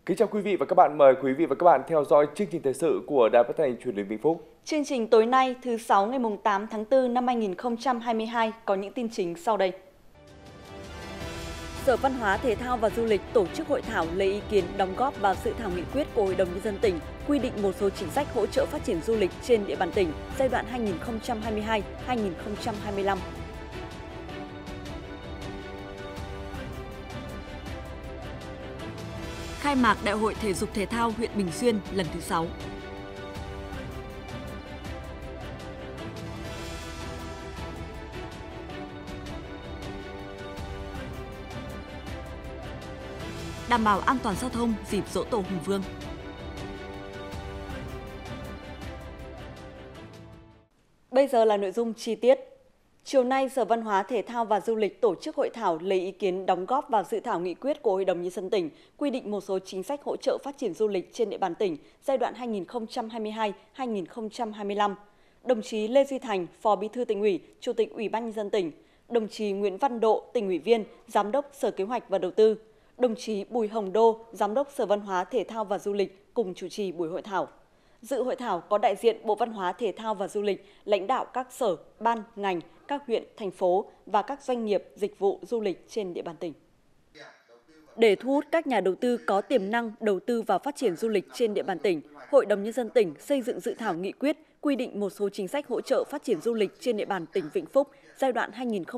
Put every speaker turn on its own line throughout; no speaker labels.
Kính chào quý vị và các bạn, mời quý vị và các bạn theo dõi chương trình thời sự của Đài Phát thanh Truyền hình Vĩnh Phúc.
Chương trình tối nay thứ 6 ngày 8 tháng 4 năm 2022 có những tin chính sau đây. Sở Văn hóa, Thể thao và Du lịch tổ chức hội thảo lấy ý kiến đóng góp vào dự thảo nghị quyết của Hội đồng Nhân dân tỉnh quy định một số chính sách hỗ trợ phát triển du lịch trên địa bàn tỉnh giai đoạn 2022-2025. Khai mạc Đại hội Thể dục Thể thao huyện Bình Xuyên lần thứ 6. Đảm bảo an toàn giao thông dịp Giỗ Tổ Hùng Vương. Bây giờ là nội dung chi tiết. Chiều nay, Sở Văn hóa, Thể thao và Du lịch tổ chức hội thảo lấy ý kiến đóng góp vào dự thảo nghị quyết của Hội đồng Nhân dân tỉnh quy định một số chính sách hỗ trợ phát triển du lịch trên địa bàn tỉnh giai đoạn 2022-2025. Đồng chí Lê Duy Thành, Phó Bí thư Tỉnh ủy, Chủ tịch Ủy ban Nhân dân tỉnh, đồng chí Nguyễn Văn Độ, Tỉnh ủy viên, Giám đốc Sở Kế hoạch và Đầu tư, đồng chí Bùi Hồng Đô, Giám đốc Sở Văn hóa, Thể thao và Du lịch cùng chủ trì buổi hội thảo. Dự hội thảo có đại diện Bộ Văn hóa, Thể thao và Du lịch, lãnh đạo các sở, ban, ngành, các huyện, thành phố và các doanh nghiệp dịch vụ du lịch trên địa bàn tỉnh. Để thu hút các nhà đầu tư có tiềm năng đầu tư vào phát triển du lịch trên địa bàn tỉnh, Hội đồng Nhân dân tỉnh xây dựng dự thảo nghị quyết quy định một số chính sách hỗ trợ phát triển du lịch trên địa bàn tỉnh Vĩnh Phúc giai đoạn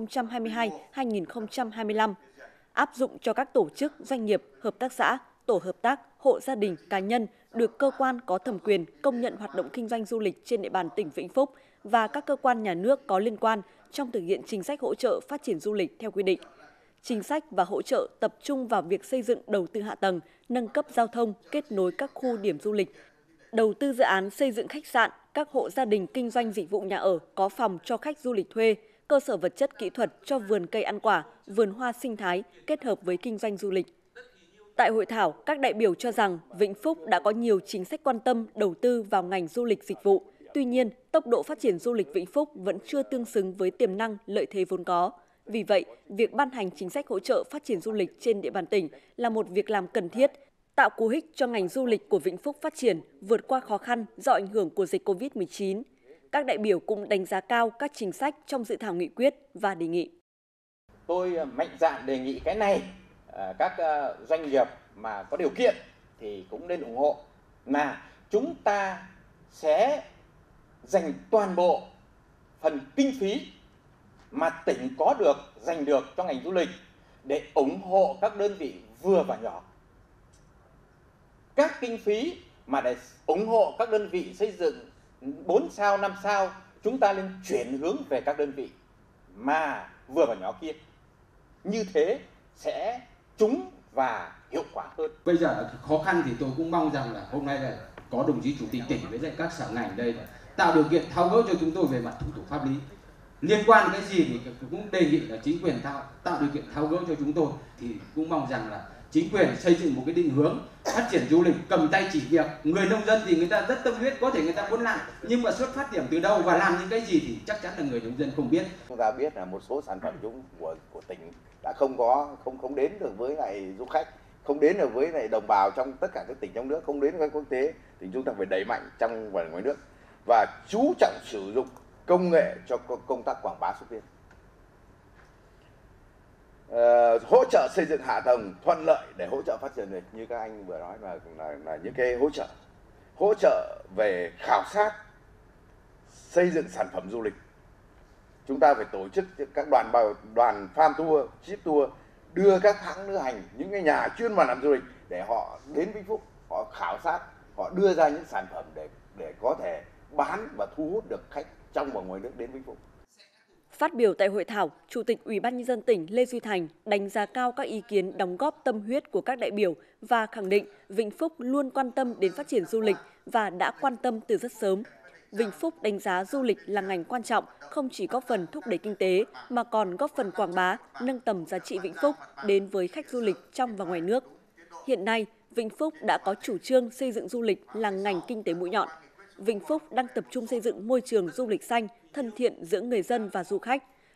2022-2025, áp dụng cho các tổ chức, doanh nghiệp, hợp tác xã, tổ hợp tác, hộ gia đình, cá nhân được cơ quan có thẩm quyền công nhận hoạt động kinh doanh du lịch trên địa bàn tỉnh Vĩnh Phúc và các cơ quan nhà nước có liên quan trong thực hiện chính sách hỗ trợ phát triển du lịch theo quy định. Chính sách và hỗ trợ tập trung vào việc xây dựng đầu tư hạ tầng, nâng cấp giao thông, kết nối các khu điểm du lịch, đầu tư dự án xây dựng khách sạn, các hộ gia đình kinh doanh dịch vụ nhà ở có phòng cho khách du lịch thuê, cơ sở vật chất kỹ thuật cho vườn cây ăn quả, vườn hoa sinh thái kết hợp với kinh doanh du lịch. Tại hội thảo, các đại biểu cho rằng Vĩnh Phúc đã có nhiều chính sách quan tâm đầu tư vào ngành du lịch dịch vụ. Tuy nhiên, tốc độ phát triển du lịch Vĩnh Phúc vẫn chưa tương xứng với tiềm năng, lợi thế vốn có. Vì vậy, việc ban hành chính sách hỗ trợ phát triển du lịch trên địa bàn tỉnh là một việc làm cần thiết, tạo cú hích cho ngành du lịch của Vĩnh Phúc phát triển, vượt qua khó khăn do ảnh hưởng của dịch Covid-19. Các đại biểu cũng đánh giá cao các chính sách trong dự thảo nghị quyết và đề nghị.
Tôi mạnh dạn đề nghị cái này, các doanh nghiệp mà có điều kiện thì cũng nên ủng hộ, là chúng ta sẽ dành toàn bộ phần kinh phí mà tỉnh có được, dành được cho ngành du lịch để ủng hộ các đơn vị vừa và nhỏ. Các kinh phí mà để ủng hộ các đơn vị xây dựng 4 sao, 5 sao, chúng ta nên chuyển hướng về các đơn vị mà vừa và nhỏ kia. Như thế sẽ trúng và hiệu quả hơn.
Bây giờ khó khăn thì tôi cũng mong rằng là hôm nay là có đồng chí Chủ tịch tỉnh với lại các sở ngành đây tạo điều kiện tháo gỡ cho chúng tôi về mặt thủ tục pháp lý. Liên quan cái gì thì cũng đề nghị là chính quyền tạo điều kiện tháo gỡ cho chúng tôi, thì cũng mong rằng là chính quyền xây dựng một cái định hướng phát triển du lịch cầm tay chỉ việc. Người nông dân thì người ta rất tâm huyết, có thể người ta muốn làm, nhưng mà xuất phát điểm từ đâu và làm những cái gì thì chắc chắn là người nông dân không biết.
Chúng ta biết là một số sản phẩm chung của tỉnh đã không đến được với lại du khách, không đến được với lại đồng bào trong tất cả các tỉnh trong nước, không đến với quốc tế, thì chúng ta phải đẩy mạnh trong và ngoài nước và chú trọng sử dụng công nghệ cho công tác quảng bá xúc tiến. Hỗ trợ xây dựng hạ tầng thuận lợi để hỗ trợ phát triển du lịch như các anh vừa nói là những cái hỗ trợ về khảo sát, xây dựng sản phẩm du lịch. Chúng ta phải tổ chức các đoàn farm tour, ship tour, đưa các hãng lữ hành, những cái nhà chuyên mà làm du lịch để họ đến Vĩnh Phúc, họ khảo sát, họ đưa ra những sản phẩm để có thể bán và thu hút được khách trong và ngoài nước đến Vĩnh Phúc.
Phát biểu tại hội thảo, Chủ tịch Ủy ban Nhân dân tỉnh Lê Duy Thành đánh giá cao các ý kiến đóng góp tâm huyết của các đại biểu và khẳng định Vĩnh Phúc luôn quan tâm đến phát triển du lịch và đã quan tâm từ rất sớm. Vĩnh Phúc đánh giá du lịch là ngành quan trọng, không chỉ góp phần thúc đẩy kinh tế mà còn góp phần quảng bá, nâng tầm giá trị Vĩnh Phúc đến với khách du lịch trong và ngoài nước. Hiện nay, Vĩnh Phúc đã có chủ trương xây dựng du lịch là ngành kinh tế mũi nhọn. Vĩnh Phúc đang tập trung xây dựng môi trường du lịch xanh, thân thiện giữa người dân và du khách,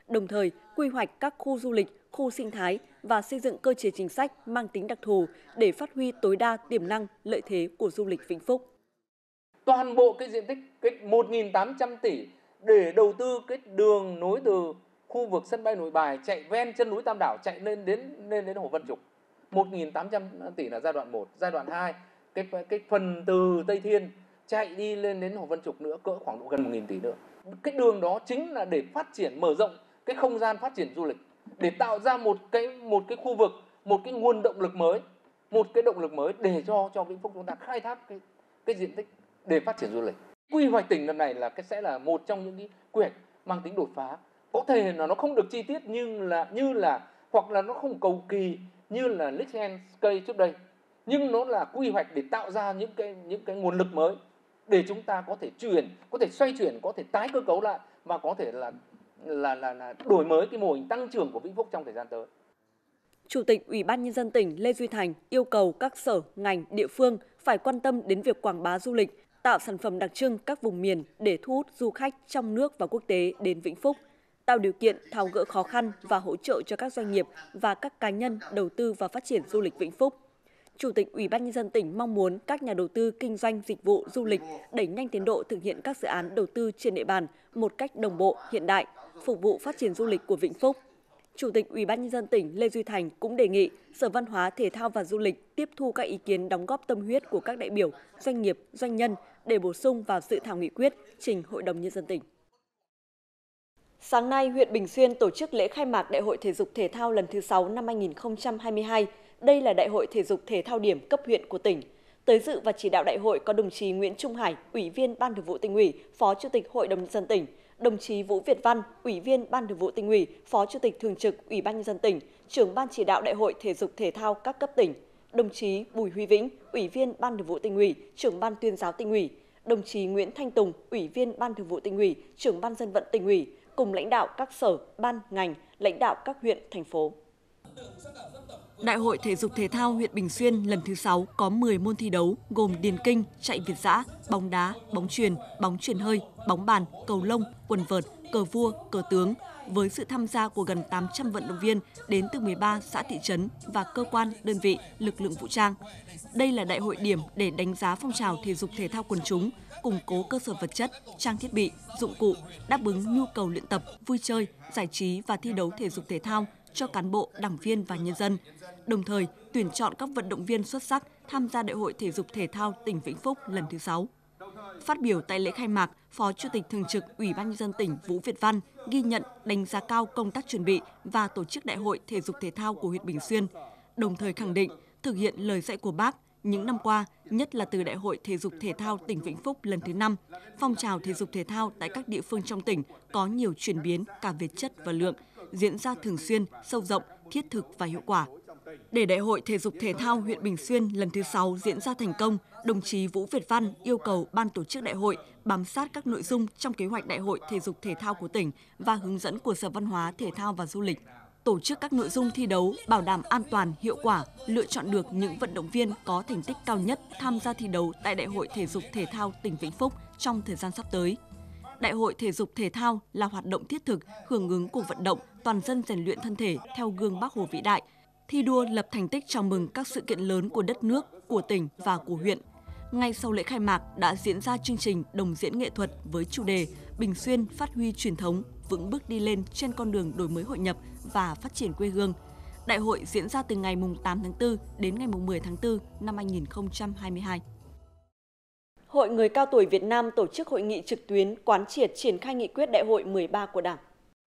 đồng thời quy hoạch các khu du lịch, khu sinh thái và xây dựng cơ chế chính sách mang tính đặc thù để phát huy tối đa tiềm năng, lợi thế của du lịch Vĩnh Phúc.
Toàn bộ cái diện tích cái 1.800 tỷ để đầu tư cái đường nối từ khu vực sân bay Nội Bài chạy ven chân núi Tam Đảo chạy lên đến Hồ Văn Trục. 1.800 tỷ là giai đoạn 1, giai đoạn 2 cái phần từ Tây Thiên chạy đi lên đến Hồ Văn Trục nữa cỡ khoảng độ gần 1.000 tỷ nữa. Cái đường đó chính là để phát triển mở rộng cái không gian phát triển du lịch, để tạo ra một cái khu vực, một cái nguồn động lực mới, một cái động lực mới để cho Vĩnh Phúc chúng ta khai thác cái diện tích để phát triển du lịch. Quy hoạch tỉnh lần này sẽ là một trong những cái quy hoạch mang tính đột phá. Có thể là nó không được chi tiết nhưng như là hoặc là nó không cầu kỳ như là Liechtenstein trước đây, nhưng nó là quy hoạch để tạo ra những cái nguồn lực mới để chúng ta có thể có thể xoay chuyển, có thể tái cơ cấu lại và có thể là đổi mới cái mô hình tăng trưởng của Vĩnh Phúc trong thời gian tới.
Chủ tịch Ủy ban Nhân dân tỉnh Lê Duy Thành yêu cầu các sở, ngành, địa phương phải quan tâm đến việc quảng bá du lịch, tạo sản phẩm đặc trưng các vùng miền để thu hút du khách trong nước và quốc tế đến Vĩnh Phúc, tạo điều kiện tháo gỡ khó khăn và hỗ trợ cho các doanh nghiệp và các cá nhân đầu tư vào phát triển du lịch Vĩnh Phúc. Chủ tịch Ủy ban Nhân dân tỉnh mong muốn các nhà đầu tư kinh doanh dịch vụ du lịch đẩy nhanh tiến độ thực hiện các dự án đầu tư trên địa bàn một cách đồng bộ, hiện đại, phục vụ phát triển du lịch của Vĩnh Phúc. Chủ tịch Ủy ban Nhân dân tỉnh Lê Duy Thành cũng đề nghị Sở Văn hóa, Thể thao và Du lịch tiếp thu các ý kiến đóng góp tâm huyết của các đại biểu, doanh nghiệp, doanh nhân để bổ sung vào dự thảo nghị quyết trình Hội đồng Nhân dân tỉnh. Sáng nay, huyện Bình Xuyên tổ chức lễ khai mạc Đại hội Thể dục Thể thao lần thứ 6 năm 2022. Đây là Đại hội Thể dục Thể thao điểm cấp huyện của tỉnh. Tới dự và chỉ đạo đại hội có đồng chí Nguyễn Trung Hải, Ủy viên Ban Thường vụ Tỉnh ủy, Phó Chủ tịch Hội đồng Nhân dân tỉnh, đồng chí Vũ Việt Văn, Ủy viên Ban Thường vụ Tỉnh ủy, Phó Chủ tịch Thường trực Ủy ban Nhân dân tỉnh, Trưởng Ban chỉ đạo Đại hội Thể dục Thể thao các cấp tỉnh, đồng chí Bùi Huy Vĩnh, Ủy viên Ban Thường vụ Tỉnh ủy, Trưởng Ban Tuyên giáo Tỉnh ủy, đồng chí Nguyễn Thanh Tùng, Ủy viên Ban Thường vụ Tỉnh ủy, Trưởng Ban Dân vận Tỉnh ủy, cùng lãnh đạo các sở, ban, ngành, lãnh đạo các huyện, thành phố. Đại hội Thể dục Thể thao huyện Bình Xuyên lần thứ 6 có 10 môn thi đấu gồm điền kinh, chạy việt dã, bóng đá, bóng chuyền hơi, bóng bàn, cầu lông, quần vợt, cờ vua, cờ tướng, với sự tham gia của gần 800 vận động viên đến từ 13 xã thị trấn và cơ quan, đơn vị, lực lượng vũ trang. Đây là đại hội điểm để đánh giá phong trào thể dục thể thao quần chúng, củng cố cơ sở vật chất, trang thiết bị, dụng cụ, đáp ứng nhu cầu luyện tập, vui chơi, giải trí và thi đấu thể dục thể thao cho cán bộ, đảng viên và nhân dân, đồng thời tuyển chọn các vận động viên xuất sắc tham gia Đại hội Thể dục Thể thao tỉnh Vĩnh Phúc lần thứ 6. Phát biểu tại lễ khai mạc, Phó Chủ tịch Thường trực Ủy ban Nhân dân tỉnh Vũ Việt Văn ghi nhận, đánh giá cao công tác chuẩn bị và tổ chức Đại hội Thể dục Thể thao của huyện Bình Xuyên, đồng thời khẳng định thực hiện lời dạy của Bác. Những năm qua, nhất là từ Đại hội Thể dục Thể thao tỉnh Vĩnh Phúc lần thứ 5, phong trào thể dục thể thao tại các địa phương trong tỉnh có nhiều chuyển biến cả về chất và lượng, diễn ra thường xuyên, sâu rộng, thiết thực và hiệu quả. Để Đại hội Thể dục Thể thao huyện Bình Xuyên lần thứ 6 diễn ra thành công, đồng chí Vũ Việt Văn yêu cầu Ban tổ chức đại hội bám sát các nội dung trong kế hoạch Đại hội Thể dục Thể thao của tỉnh và hướng dẫn của Sở Văn hóa, Thể thao và Du lịch. Tổ chức các nội dung thi đấu bảo đảm an toàn, hiệu quả, lựa chọn được những vận động viên có thành tích cao nhất tham gia thi đấu tại Đại hội Thể dục Thể thao tỉnh Vĩnh Phúc trong thời gian sắp tới. Đại hội Thể dục Thể thao là hoạt động thiết thực, hưởng ứng cuộc vận động toàn dân rèn luyện thân thể theo gương Bác Hồ vĩ đại, thi đua lập thành tích chào mừng các sự kiện lớn của đất nước, của tỉnh và của huyện. Ngay sau lễ khai mạc đã diễn ra chương trình đồng diễn nghệ thuật với chủ đề Bình Xuyên phát huy truyền thống, vững bước đi lên trên con đường đổi mới hội nhập và phát triển quê hương. Đại hội diễn ra từ ngày 8 tháng 4 đến ngày 10 tháng 4 năm 2022. Hội Người cao tuổi Việt Nam tổ chức hội nghị trực tuyến quán triệt triển khai nghị quyết Đại hội 13 của Đảng.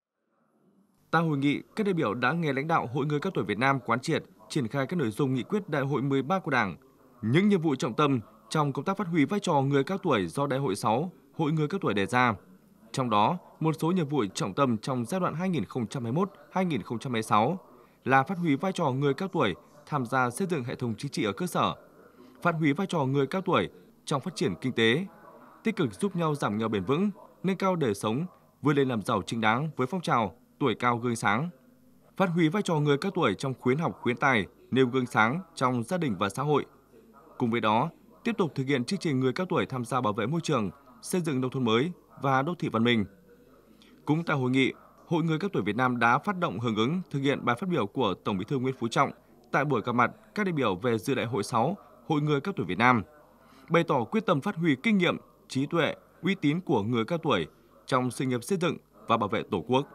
Tại hội nghị, các đại biểu đã nghe lãnh đạo Hội Người cao tuổi Việt Nam quán triệt, triển khai các nội dung nghị quyết Đại hội 13 của Đảng, những nhiệm vụ trọng tâm trong công tác phát huy vai trò người cao tuổi do Đại hội 6 Hội Người cao tuổi đề ra. Trong đó, một số nhiệm vụ trọng tâm trong giai đoạn 2021-2026 là phát huy vai trò người cao tuổi tham gia xây dựng hệ thống chính trị ở cơ sở, phát huy vai trò người cao tuổi trong phát triển kinh tế, tích cực giúp nhau giảm nghèo bền vững, nâng cao đời sống, vươn lên làm giàu chính đáng với phong trào tuổi cao gương sáng, phát huy vai trò người cao tuổi trong khuyến học khuyến tài, nêu gương sáng trong gia đình và xã hội. Cùng với đó, tiếp tục thực hiện chương trình người cao tuổi tham gia bảo vệ môi trường, xây dựng nông thôn mới và đô thị văn minh. Cũng tại hội nghị, Hội Người cao tuổi Việt Nam đã phát động hưởng ứng thực hiện bài phát biểu của Tổng Bí thư Nguyễn Phú Trọng tại buổi gặp mặt các đại biểu về dự đại hội 6 Hội Người cao tuổi Việt Nam, bày tỏ quyết tâm phát huy kinh nghiệm, trí tuệ, uy tín của người cao tuổi trong sự nghiệp xây dựng và bảo vệ Tổ quốc.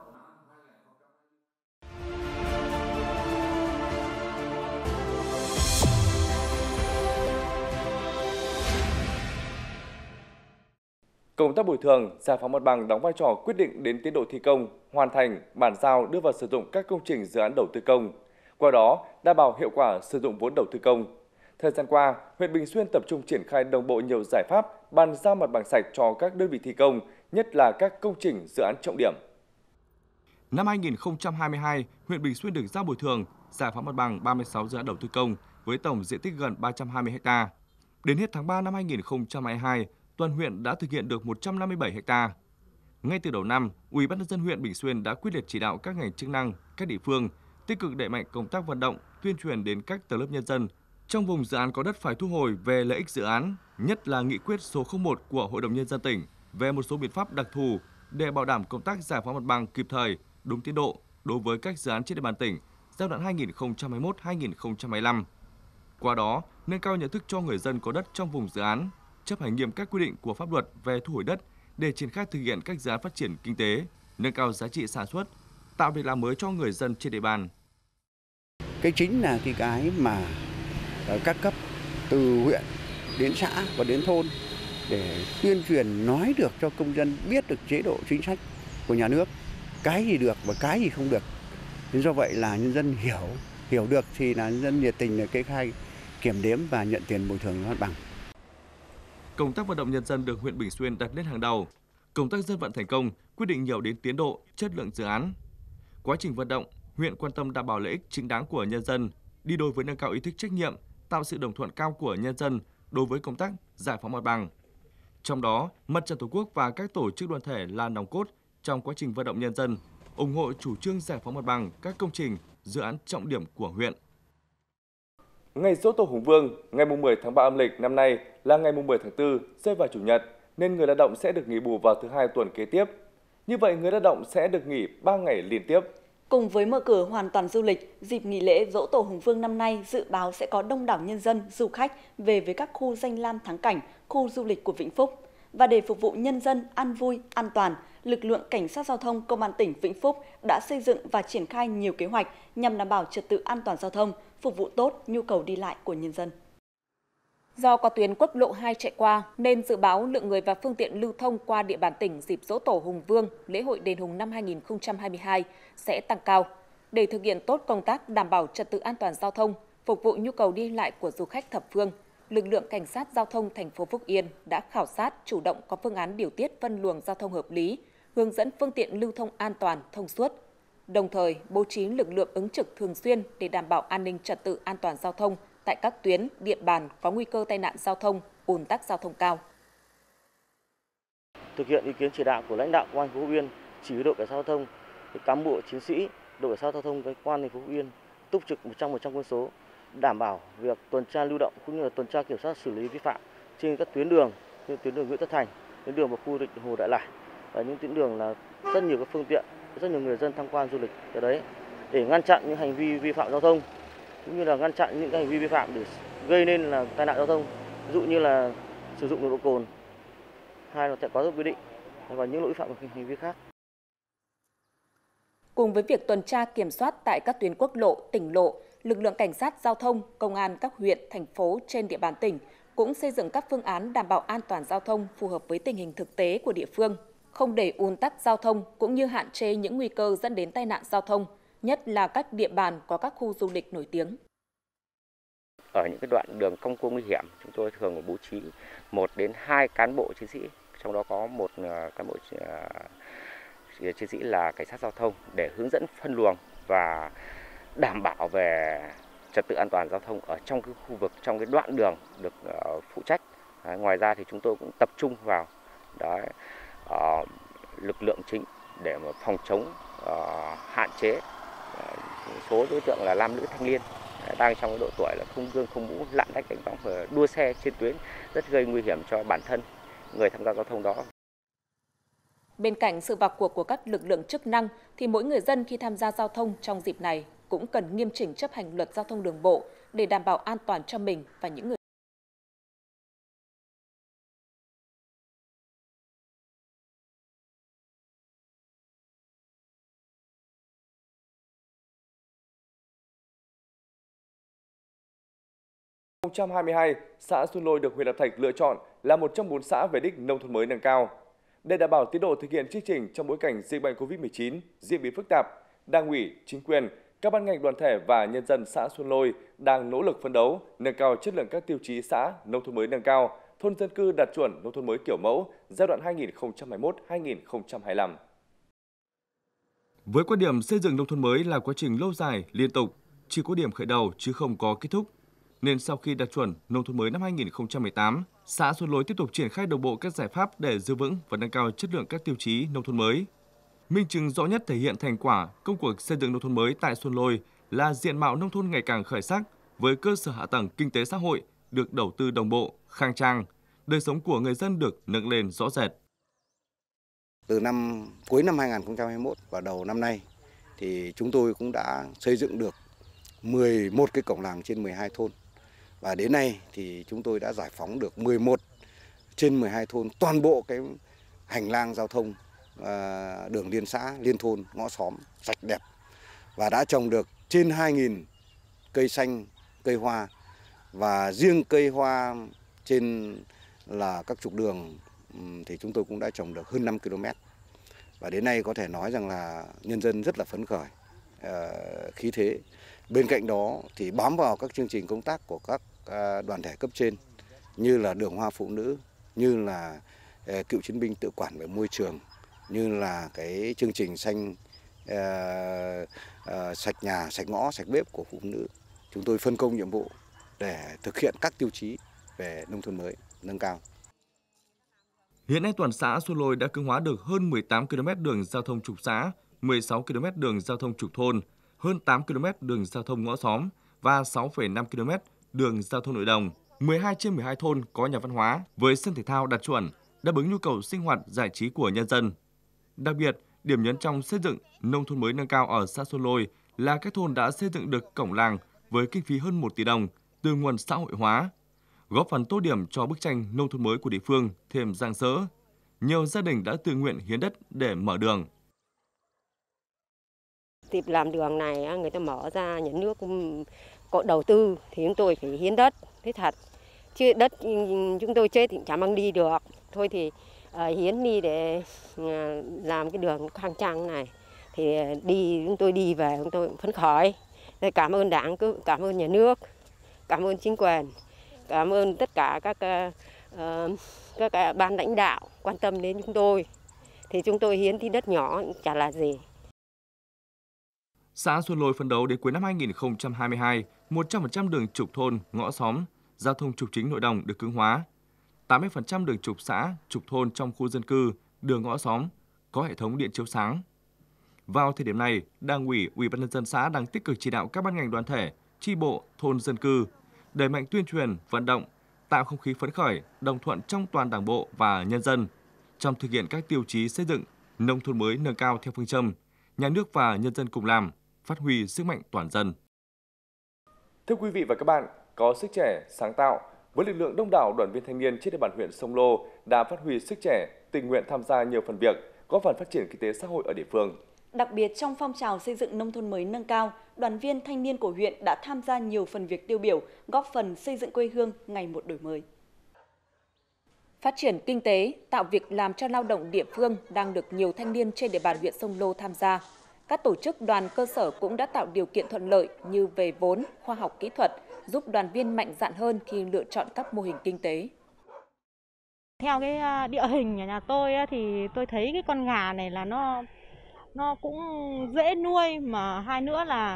Công tác bồi thường, giải phóng mặt bằng đóng vai trò quyết định đến tiến độ thi công, hoàn thành, bàn giao đưa vào sử dụng các công trình dự án đầu tư công. Qua đó, đảm bảo hiệu quả sử dụng vốn đầu tư công. Thời gian qua, huyện Bình Xuyên tập trung triển khai đồng bộ nhiều giải pháp bàn giao mặt bằng sạch cho các đơn vị thi công, nhất là các công trình dự án trọng điểm. Năm 2022, huyện Bình Xuyên được giao bồi thường, giải phóng mặt bằng 36 dự án đầu tư công với tổng diện tích gần 320 ha. Đến hết tháng 3 năm 2022, toàn huyện đã thực hiện được 157 ha. Ngay từ đầu năm, Ủy ban nhân dân huyện Bình Xuyên đã quyết liệt chỉ đạo các ngành chức năng, các địa phương tích cực đẩy mạnh công tác vận động, tuyên truyền đến các tầng lớp nhân dân trong vùng dự án có đất phải thu hồi về lợi ích dự án, nhất là nghị quyết số 01 của Hội đồng nhân dân tỉnh về một số biện pháp đặc thù để bảo đảm công tác giải phóng mặt bằng kịp thời, đúng tiến độ đối với các dự án trên địa bàn tỉnh giai đoạn 2021-2025. Qua đó, nâng cao nhận thức cho người dân có đất trong vùng dự án, chấp hành nghiêm các quy định của pháp luật về thu hồi đất để triển khai thực hiện các dự án phát triển kinh tế, nâng cao giá trị sản xuất, tạo việc làm mới cho người dân trên địa bàn.
Cái chính là cái mà các cấp từ huyện đến xã và đến thôn để tuyên truyền nói được cho công dân biết được chế độ chính sách của nhà nước, cái gì được và cái gì không được. Nên do vậy là nhân dân hiểu được thì là nhân dân nhiệt tình để kê khai, kiểm đếm và nhận tiền bồi thường mặt bằng.
Công tác vận động nhân dân được huyện Bình Xuyên đặt lên hàng đầu. Công tác dân vận thành công quyết định nhiều đến tiến độ, chất lượng dự án. Quá trình vận động, huyện quan tâm đảm bảo lợi ích chính đáng của nhân dân, đi đôi với nâng cao ý thức trách nhiệm, tạo sự đồng thuận cao của nhân dân đối với công tác giải phóng mặt bằng. Trong đó, Mặt trận Tổ quốc và các tổ chức đoàn thể là nòng cốt trong quá trình vận động nhân dân, ủng hộ chủ trương giải phóng mặt bằng các công trình, dự án trọng điểm của huyện. Ngày Giỗ Tổ Hùng Vương, ngày 10 tháng 3 âm lịch năm nay là ngày 10 tháng 4, rơi vào Chủ nhật, nên người lao động sẽ được nghỉ bù vào thứ Hai tuần kế tiếp. Như vậy, người lao động sẽ được nghỉ 3 ngày liên tiếp.
Cùng với mở cửa hoàn toàn du lịch, dịp nghỉ lễ Giỗ Tổ Hùng Vương năm nay dự báo sẽ có đông đảo nhân dân, du khách về với các khu danh lam thắng cảnh, khu du lịch của Vĩnh Phúc. Và để phục vụ nhân dân an vui, an toàn, lực lượng Cảnh sát Giao thông Công an tỉnh Vĩnh Phúc đã xây dựng và triển khai nhiều kế hoạch nhằm đảm bảo trật tự an toàn giao thông, phục vụ tốt nhu cầu đi lại của nhân dân.
Do có tuyến quốc lộ 2 chạy qua nên dự báo lượng người và phương tiện lưu thông qua địa bàn tỉnh dịp Giỗ Tổ Hùng Vương, lễ hội Đền Hùng năm 2022 sẽ tăng cao. Để thực hiện tốt công tác đảm bảo trật tự an toàn giao thông, phục vụ nhu cầu đi lại của du khách thập phương, lực lượng Cảnh sát Giao thông thành phố Phúc Yên đã khảo sát, chủ động có phương án điều tiết phân luồng giao thông hợp lý, hướng dẫn phương tiện lưu thông an toàn, thông suốt. Đồng thời, bố trí lực lượng ứng trực thường xuyên để đảm bảo an ninh trật tự an toàn giao thông tại các tuyến, địa bàn có nguy cơ tai nạn giao thông, ùn tắc giao thông cao.
Thực hiện ý kiến chỉ đạo của lãnh đạo Công an thành phố Phúc Yên, chỉ huy đội cảnh sát giao thông, cán bộ chiến sĩ đội cảnh sát giao thông Công an thành phố Phúc Yên túc trực 100% quân số, đảm bảo việc tuần tra lưu động cũng như là tuần tra kiểm soát xử lý vi phạm trên các tuyến đường, như tuyến đường Nguyễn Tất Thành, tuyến đường vào khu du lịch Hồ Đại Lải và những tuyến đường là rất nhiều các phương tiện, rất nhiều người dân tham quan du lịch ở đấy để ngăn chặn những hành vi vi phạm giao thông, cũng như là ngăn chặn những hành vi vi phạm để gây nên là tai nạn giao thông, ví dụ như là sử dụng nồng độ cồn, hay là chạy quá tốc quy định và những lỗi vi phạm hành vi khác.
Cùng với việc tuần tra kiểm soát tại các tuyến quốc lộ, tỉnh lộ, lực lượng Cảnh sát Giao thông, Công an các huyện, thành phố trên địa bàn tỉnh cũng xây dựng các phương án đảm bảo an toàn giao thông phù hợp với tình hình thực tế của địa phương, không để ùn tắc giao thông cũng như hạn chế những nguy cơ dẫn đến tai nạn giao thông, nhất là các địa bàn có các khu du lịch nổi tiếng.
Ở những cái đoạn đường cong cua nguy hiểm, chúng tôi thường bố trí 1 đến 2 cán bộ chiến sĩ, trong đó có 1 cán bộ chiến sĩ là cảnh sát giao thông để hướng dẫn phân luồng và đảm bảo về trật tự an toàn giao thông ở trong cái khu vực, trong cái đoạn đường được phụ trách. Ngoài ra thì chúng tôi cũng tập trung vào lực lượng chính để mà phòng chống hạn chế số đối tượng là nam nữ thanh niên đang trong cái độ tuổi là không gương không mũ, lạng lách đánh võng và đua xe trên tuyến, rất gây nguy hiểm cho bản thân người tham gia giao thông đó.
Bên cạnh sự vào cuộc của các lực lượng chức năng, thì mỗi người dân khi tham gia giao thông trong dịp này cũng cần nghiêm chỉnh chấp hành luật giao thông đường bộ để đảm bảo an toàn cho mình và những người.
Năm 2022, xã Xuân Lôi được huyện Lập Thạch lựa chọn là một trong 4 xã về đích nông thôn mới nâng cao. Để đảm bảo tiến độ thực hiện chương trình trong bối cảnh dịch bệnh COVID-19 diễn biến phức tạp, Đảng ủy, chính quyền, các ban ngành đoàn thể và nhân dân xã Xuân Lôi đang nỗ lực phấn đấu nâng cao chất lượng các tiêu chí xã nông thôn mới nâng cao, thôn dân cư đạt chuẩn nông thôn mới kiểu mẫu giai đoạn 2021-2025. Với quan điểm xây dựng nông thôn mới là quá trình lâu dài, liên tục, chỉ có điểm khởi đầu chứ không có kết thúc. Nên sau khi đạt chuẩn nông thôn mới năm 2018, xã Xuân Lôi tiếp tục triển khai đồng bộ các giải pháp để giữ vững và nâng cao chất lượng các tiêu chí nông thôn mới. Minh chứng rõ nhất thể hiện thành quả công cuộc xây dựng nông thôn mới tại Xuân Lôi là diện mạo nông thôn ngày càng khởi sắc với cơ sở hạ tầng kinh tế xã hội được đầu tư đồng bộ, khang trang, đời sống của người dân được nâng lên rõ rệt.
Từ cuối năm 2021 và đầu năm nay thì chúng tôi cũng đã xây dựng được 11 cái cổng làng trên 12 thôn. Và đến nay thì chúng tôi đã giải phóng được 11 trên 12 thôn, toàn bộ cái hành lang giao thông, đường liên xã, liên thôn, ngõ xóm sạch đẹp. Và đã trồng được trên 2.000 cây xanh, cây hoa. Và riêng cây hoa trên là các trục đường thì chúng tôi cũng đã trồng được hơn 5 km. Và đến nay có thể nói rằng là nhân dân rất là phấn khởi, khí thế. Bên cạnh đó thì bám vào các chương trình công tác của các đoàn thể cấp trên như là đường hoa phụ nữ, như là cựu chiến binh tự quản về môi trường, như là cái chương trình xanh sạch nhà, sạch ngõ, sạch bếp của phụ nữ. Chúng tôi phân công nhiệm vụ để thực hiện các tiêu chí về nông thôn mới nâng cao.
Hiện nay toàn xã Xuân Lôi đã cứng hóa được hơn 18 km đường giao thông trục xã, 16 km đường giao thông trục thôn, hơn 8 km đường giao thông ngõ xóm và 6,5 km đường giao thông nội đồng. 12 trên 12 thôn có nhà văn hóa với sân thể thao đạt chuẩn, đáp ứng nhu cầu sinh hoạt giải trí của nhân dân. Đặc biệt, điểm nhấn trong xây dựng nông thôn mới nâng cao ở xã Xuân Lôi là các thôn đã xây dựng được cổng làng với kinh phí hơn 1 tỷ đồng từ nguồn xã hội hóa, góp phần tô điểm cho bức tranh nông thôn mới của địa phương thêm rạng rỡ. Nhiều gia đình đã tự nguyện hiến đất để mở đường.
Dịp làm đường này người ta mở ra, nhà nước có đầu tư thì chúng tôi phải hiến đất, thế thật. Chứ đất chúng tôi chết thì chả mang đi được. Thôi thì hiến đi để làm cái đường khang trang này. Thì chúng tôi đi về chúng tôi phấn khởi. Cảm ơn Đảng, cảm ơn nhà nước, cảm ơn chính quyền, cảm ơn tất cả các ban lãnh đạo quan tâm đến chúng tôi. Thì chúng tôi hiến tí đất nhỏ chả là gì.
Xã Xuân Lôi phấn đấu đến cuối năm 2022, 100% đường trục thôn, ngõ xóm, giao thông trục chính nội đồng được cứng hóa. 80% đường trục xã, trục thôn trong khu dân cư, đường ngõ xóm có hệ thống điện chiếu sáng. Vào thời điểm này, Đảng ủy, Ủy ban nhân dân xã đang tích cực chỉ đạo các ban ngành đoàn thể, chi bộ, thôn dân cư đẩy mạnh tuyên truyền, vận động, tạo không khí phấn khởi, đồng thuận trong toàn Đảng bộ và nhân dân trong thực hiện các tiêu chí xây dựng nông thôn mới nâng cao theo phương châm nhà nước và nhân dân cùng làm, phát huy sức mạnh toàn dân. Thưa quý vị và các bạn, có sức trẻ, sáng tạo, với lực lượng đông đảo đoàn viên thanh niên trên địa bàn huyện Sông Lô đã phát huy sức trẻ, tình nguyện tham gia nhiều phần việc, góp phần phát triển kinh tế xã hội ở địa phương.
Đặc biệt trong phong trào xây dựng nông thôn mới nâng cao, đoàn viên thanh niên của huyện đã tham gia nhiều phần việc tiêu biểu, góp phần xây dựng quê hương ngày một đổi mới.
Phát triển kinh tế, tạo việc làm cho lao động địa phương đang được nhiều thanh niên trên địa bàn huyện Sông Lô tham gia. Các tổ chức đoàn cơ sở cũng đã tạo điều kiện thuận lợi như về vốn, khoa học kỹ thuật, giúp đoàn viên mạnh dạn hơn khi lựa chọn các mô hình kinh tế.
Theo cái địa hình nhà tôi thì tôi thấy cái con gà này là nó cũng dễ nuôi, mà hai nữa là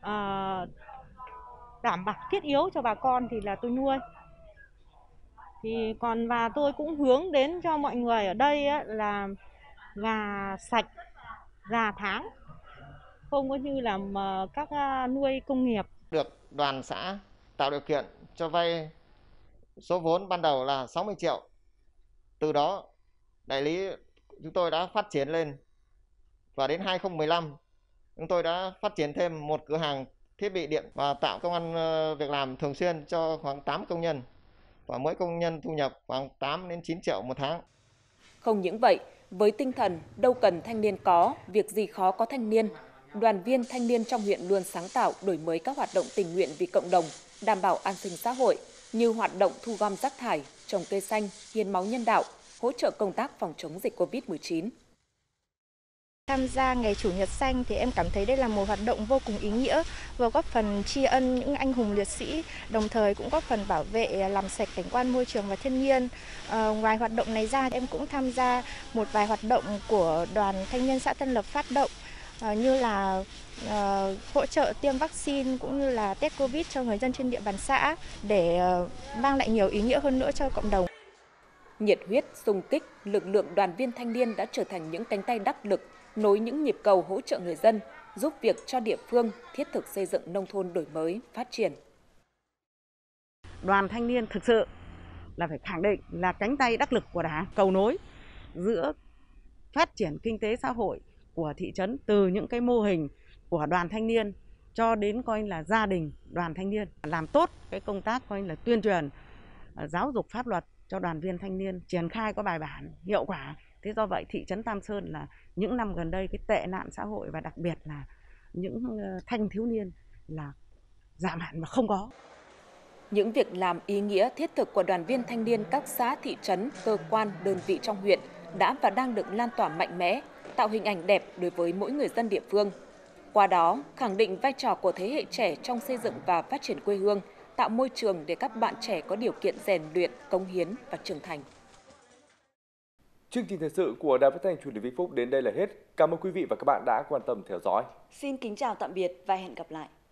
đảm bảo thiết yếu cho bà con thì là tôi nuôi. Thì và tôi cũng hướng đến cho mọi người ở đây là gà sạch, gà tháng, không có như là các nuôi công nghiệp.
Được đoàn xã tạo điều kiện cho vay số vốn ban đầu là 60 triệu. Từ đó đại lý chúng tôi đã phát triển lên và đến 2015 chúng tôi đã phát triển thêm một cửa hàng thiết bị điện và tạo công ăn việc làm thường xuyên cho khoảng 8 công nhân và mỗi công nhân thu nhập khoảng 8 đến 9 triệu một tháng.
Không những vậy, với tinh thần đâu cần thanh niên có, việc gì khó có thanh niên, đoàn viên thanh niên trong huyện luôn sáng tạo đổi mới các hoạt động tình nguyện vì cộng đồng, đảm bảo an sinh xã hội như hoạt động thu gom rác thải, trồng cây xanh, hiến máu nhân đạo, hỗ trợ công tác phòng chống dịch Covid-19.
Tham gia Ngày Chủ nhật xanh thì em cảm thấy đây là một hoạt động vô cùng ý nghĩa, vừa góp phần tri ân những anh hùng liệt sĩ, đồng thời cũng góp phần bảo vệ làm sạch cảnh quan môi trường và thiên nhiên. Ngoài hoạt động này ra, em cũng tham gia một vài hoạt động của Đoàn Thanh niên xã Tân Lập phát động như là hỗ trợ tiêm vaccine cũng như là test Covid cho người dân trên địa bàn xã để mang lại nhiều ý nghĩa hơn nữa cho cộng đồng.
Nhiệt huyết, xung kích, lực lượng đoàn viên thanh niên đã trở thành những cánh tay đắc lực, nối những nhịp cầu hỗ trợ người dân, giúp việc cho địa phương thiết thực xây dựng nông thôn đổi mới, phát triển.
Đoàn thanh niên thực sự là phải khẳng định là cánh tay đắc lực của Đảng, cầu nối giữa phát triển kinh tế xã hội của thị trấn từ những cái mô hình của đoàn thanh niên cho đến coi là gia đình đoàn thanh niên, làm tốt cái công tác coi là tuyên truyền, giáo dục pháp luật cho đoàn viên thanh niên, triển khai có bài bản, hiệu quả. Thế do vậy thị trấn Tam Sơn là những năm gần đây cái tệ nạn xã hội và đặc biệt là những thanh thiếu niên là giảm hẳn và không có.
Những việc làm ý nghĩa thiết thực của đoàn viên thanh niên các xã, thị trấn, cơ quan, đơn vị trong huyện đã và đang được lan tỏa mạnh mẽ, tạo hình ảnh đẹp đối với mỗi người dân địa phương. Qua đó, khẳng định vai trò của thế hệ trẻ trong xây dựng và phát triển quê hương, tạo môi trường để các bạn trẻ có điều kiện rèn luyện, cống hiến và trưởng thành.
Chương trình thời sự của Đài Phát thanh Truyền hình Vĩnh Phúc đến đây là hết. Cảm ơn quý vị và các bạn đã quan tâm theo dõi.
Xin kính chào tạm biệt và hẹn gặp lại.